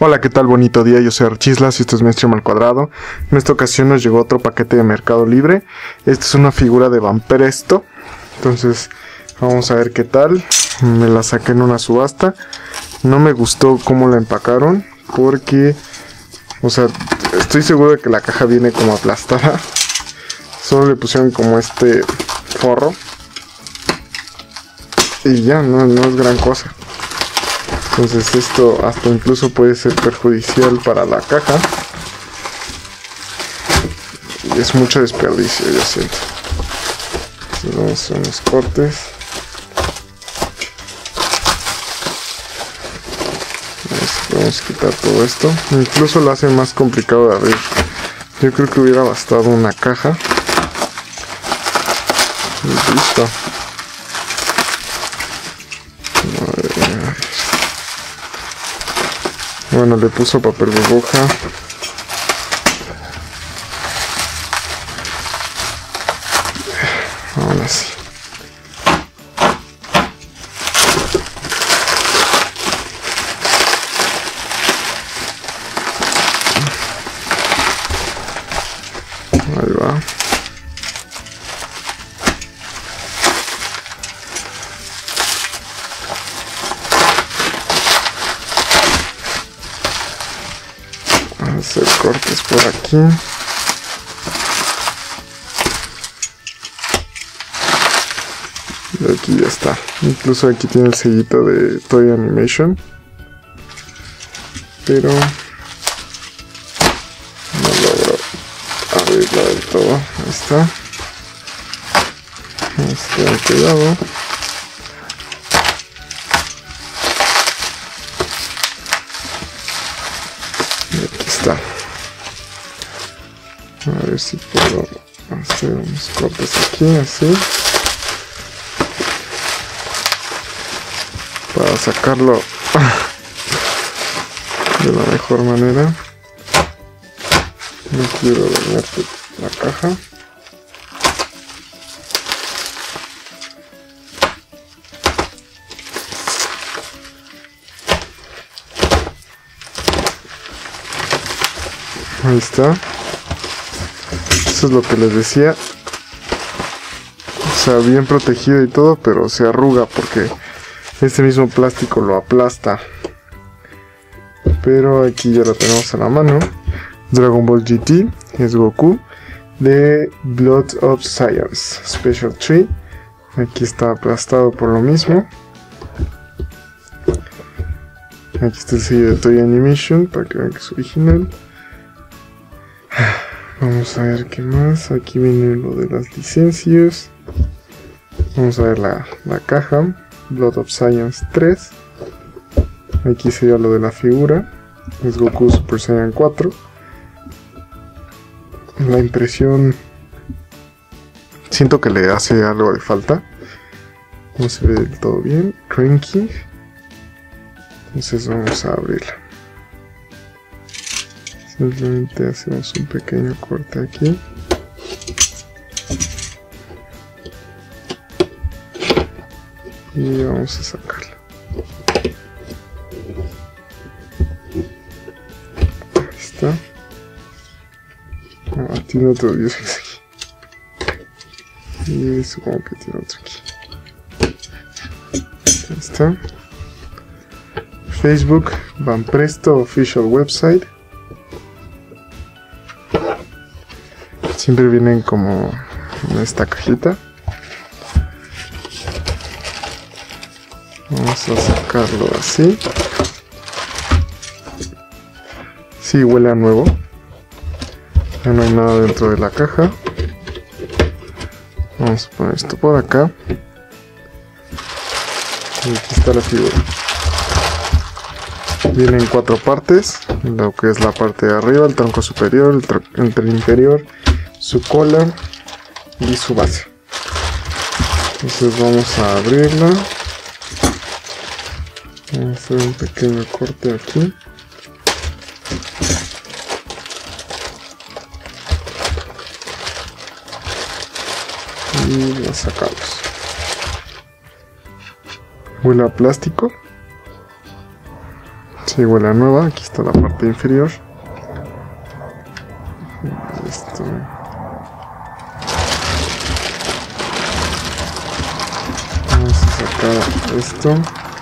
Hola, ¿qué tal? Bonito día, yo soy Archislas y esto es mi stream al cuadrado. En esta ocasión nos llegó otro paquete de Mercado Libre. Esta es una figura de Vampresto. Entonces, vamos a ver qué tal. Me la saqué en una subasta. No me gustó cómo la empacaron porque, o sea, estoy seguro de que la caja viene como aplastada. Solo le pusieron como este forro. Y ya, no es gran cosa. Entonces esto hasta incluso puede ser perjudicial para la caja. Y es mucho desperdicio, yo siento. Entonces vamos a hacer unos cortes. Vamos a quitar todo esto. Incluso lo hace más complicado de abrir. Yo creo que hubiera bastado una caja. Y listo. Bueno, le puso papel burbuja. Ahora sí. Ahí va. Hacer cortes por aquí. Y aquí ya está. Incluso aquí tiene el sellito de Toy Animation. Pero no logro abrirla del todo. Ahí está. Cuidado. A ver si puedo hacer unos cortes aquí, así, para sacarlo de la mejor manera. No quiero dañarte la caja. Ahí está. Eso es lo que les decía. O sea, bien protegido y todo, pero se arruga porque este mismo plástico lo aplasta. Pero aquí ya lo tenemos a la mano. Dragon Ball GT, es Goku de Blood of Science Special 3. Aquí está aplastado por lo mismo. Aquí está el sello de Toy Animation para que vean que es original. Vamos a ver qué más. Aquí viene lo de las licencias. Vamos a ver la caja. Blood of Science 3. Aquí sería lo de la figura. Es Goku Super Saiyan 4. La impresión, siento que le hace algo de falta. No se ve del todo bien. Cranky. Entonces vamos a abrirla. Simplemente hacemos un pequeño corte aquí. Y vamos a sacarla. Ahí está. Ah, tiene otro dios aquí. Y supongo que tiene otro aquí. Ahí está. Facebook, Vampresto Official Website. Siempre vienen como en esta cajita. Vamos a sacarlo así. Sí, huele a nuevo. Ya no hay nada dentro de la caja. Vamos a poner esto por acá. Y aquí está la figura. Viene en 4 partes. Lo que es la parte de arriba, el tronco superior, el inferior, su cola y su base. Entonces vamos a abrirla. Vamos a hacer un pequeño corte aquí. Y la sacamos. Huele a plástico. Sí, huele a nueva. Aquí está la parte inferior. Esto. Vamos a sacar esto.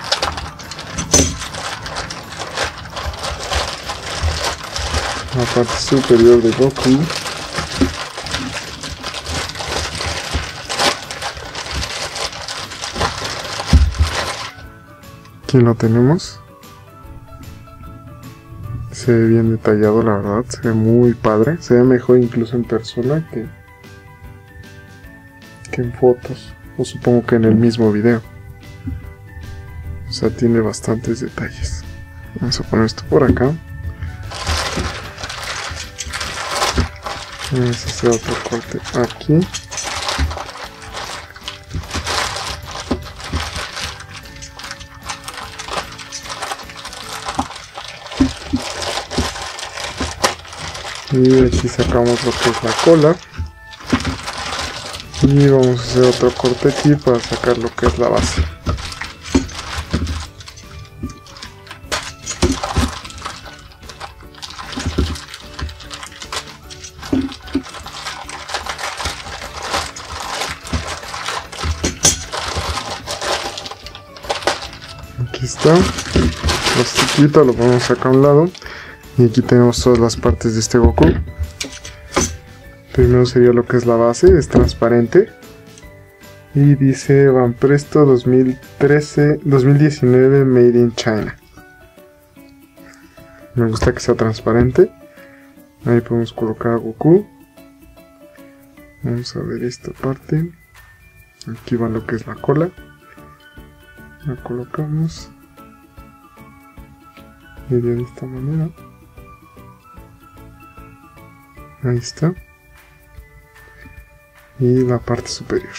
La parte superior de Goku. Aquí lo tenemos. Se ve bien detallado, la verdad. Se ve muy padre. Se ve mejor incluso en persona que en fotos. O supongo que en el mismo video. O sea, tiene bastantes detalles. Vamos a poner esto por acá. Vamos a hacer otro corte aquí. Y aquí sacamos lo que es la cola. Y vamos a hacer otro corte aquí para sacar lo que es la base. Aquí está, plastiquito, lo ponemos acá a un lado. Y aquí tenemos todas las partes de este Goku. Primero sería lo que es la base, es transparente. Y dice Banpresto 2019 Made in China. Me gusta que sea transparente. Ahí podemos colocar a Goku. Vamos a ver esta parte. Aquí va lo que es la cola. La colocamos. Y de esta manera. Ahí está. Y la parte superior.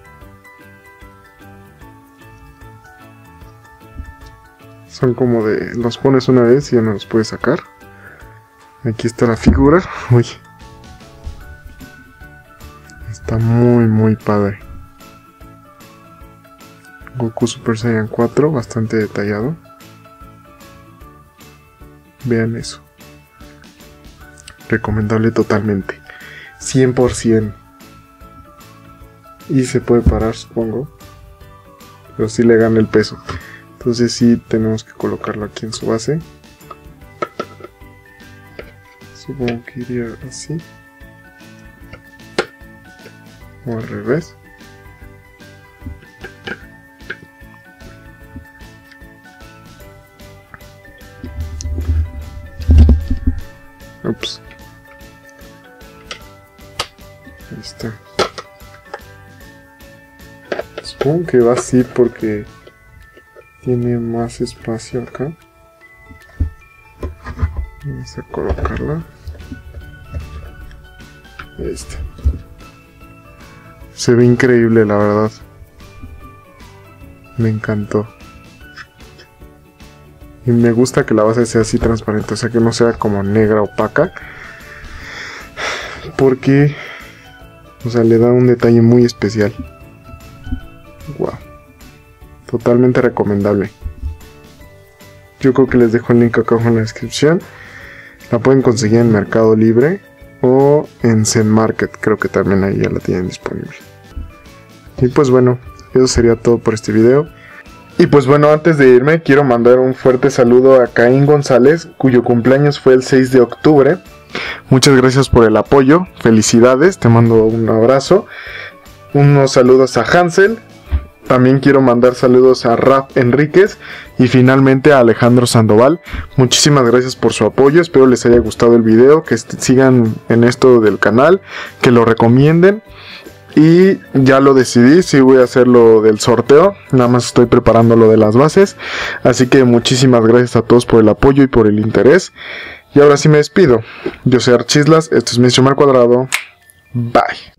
Son como de... los pones una vez y ya no los puedes sacar. Aquí está la figura. Uy. Está muy padre. Goku Super Saiyan 4, bastante detallado. Vean eso. Recomendable totalmente. 100%. Y se puede parar, supongo. Pero sí le gana el peso. Entonces sí tenemos que colocarlo aquí en su base. Supongo que iría así. O al revés. Ups. Ahí está. Supongo que va así porque tiene más espacio acá. Vamos a colocarla. Ahí está. Se ve increíble, la verdad. Me encantó. Y me gusta que la base sea así transparente, o sea que no sea como negra opaca. Porque, o sea, le da un detalle muy especial. Wow. Totalmente recomendable. Yo creo que les dejo el link acá abajo en la descripción. La pueden conseguir en Mercado Libre o en Zen Market. Creo que también ahí ya la tienen disponible. Y pues bueno, eso sería todo por este video. Y pues bueno, antes de irme quiero mandar un fuerte saludo a Caín González, cuyo cumpleaños fue el 6 de octubre. Muchas gracias por el apoyo, felicidades, te mando un abrazo. Unos saludos a Hansel. También quiero mandar saludos a Raf Enríquez y finalmente a Alejandro Sandoval. Muchísimas gracias por su apoyo, espero les haya gustado el video, que sigan en esto del canal, que lo recomienden. Y ya lo decidí, sí voy a hacer lo del sorteo, nada más estoy preparando lo de las bases. Así que muchísimas gracias a todos por el apoyo y por el interés. Y ahora sí me despido. Yo soy Archislas, esto es mi stream al cuadrado. Bye.